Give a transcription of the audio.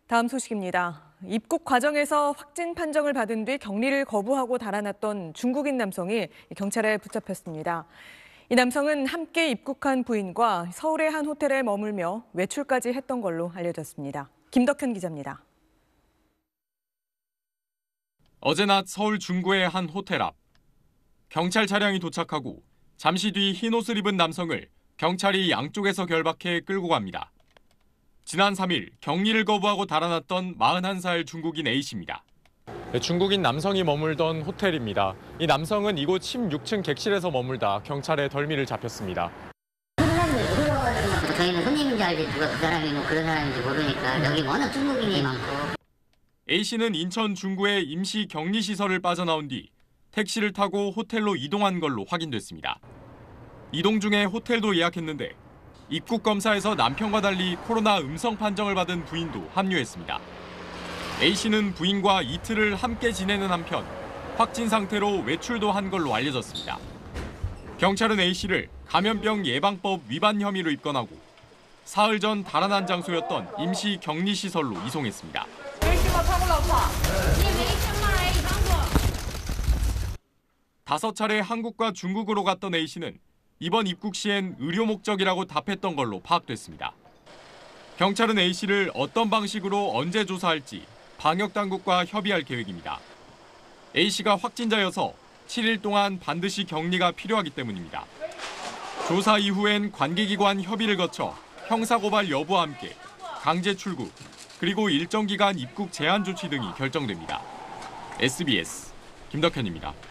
다음 소식입니다. 입국 과정에서 확진 판정을 받은 뒤 격리를 거부하고 달아났던 중국인 남성이 경찰에 붙잡혔습니다. 이 남성은 함께 입국한 부인과 서울의 한 호텔에 머물며 외출까지 했던 걸로 알려졌습니다. 김덕현 기자입니다. 어제 낮 서울 중구의 한 호텔 앞. 경찰 차량이 도착하고 잠시 뒤 흰옷을 입은 남성을 경찰이 양쪽에서 결박해 끌고 갑니다. 지난 3일 격리를 거부하고 달아났던 41살 중국인 A씨입니다. 중국인 남성이 머물던 호텔입니다. 이 남성은 이곳 16층 객실에서 머물다 경찰에 덜미를 잡혔습니다. 저희는 손님인 줄 알지 누가 그 사람이 그런 사람인지 모르니까 여기 워낙 중국인이 많고. A씨는 인천 중구의 임시 격리시설을 빠져나온 뒤 택시를 타고 호텔로 이동한 걸로 확인됐습니다. 이동 중에 호텔도 예약했는데 입국 검사에서 남편과 달리 코로나 음성 판정을 받은 부인도 합류했습니다. A씨는 부인과 이틀을 함께 지내는 한편 확진 상태로 외출도 한 걸로 알려졌습니다. 경찰은 A씨를 감염병 예방법 위반 혐의로 입건하고 사흘 전 달아난 장소였던 임시 격리시설로 이송했습니다. 5차례 한국과 중국으로 갔던 A씨는 이번 입국 시엔 의료 목적이라고 답했던 걸로 파악됐습니다. 경찰은 A씨를 어떤 방식으로 언제 조사할지 방역당국과 협의할 계획입니다. A씨가 확진자여서 7일 동안 반드시 격리가 필요하기 때문입니다. 조사 이후엔 관계기관 협의를 거쳐 형사고발 여부와 함께 강제 출국, 그리고 일정 기간 입국 제한 조치 등이 결정됩니다. SBS 김덕현입니다.